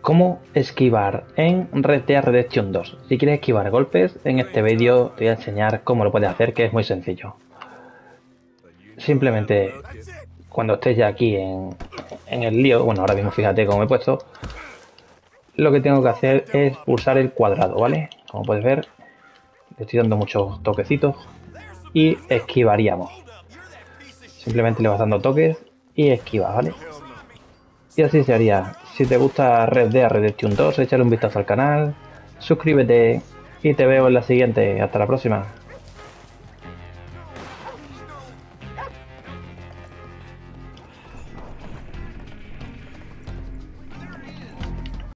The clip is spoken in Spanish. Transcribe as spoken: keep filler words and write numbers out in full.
¿Cómo esquivar en Red Dead Redemption dos? Si quieres esquivar golpes, en este vídeo te voy a enseñar cómo lo puedes hacer, que es muy sencillo. Simplemente, cuando estés ya aquí en, en el lío, bueno, ahora mismo fíjate cómo me he puesto, lo que tengo que hacer es pulsar el cuadrado, ¿vale? Como puedes ver, le estoy dando muchos toquecitos y esquivaríamos. Simplemente le vas dando toques y esquivas, ¿vale? Y así se haría. Si te gusta Red Dead Redemption dos, échale un vistazo al canal, suscríbete y te veo en la siguiente. Hasta la próxima.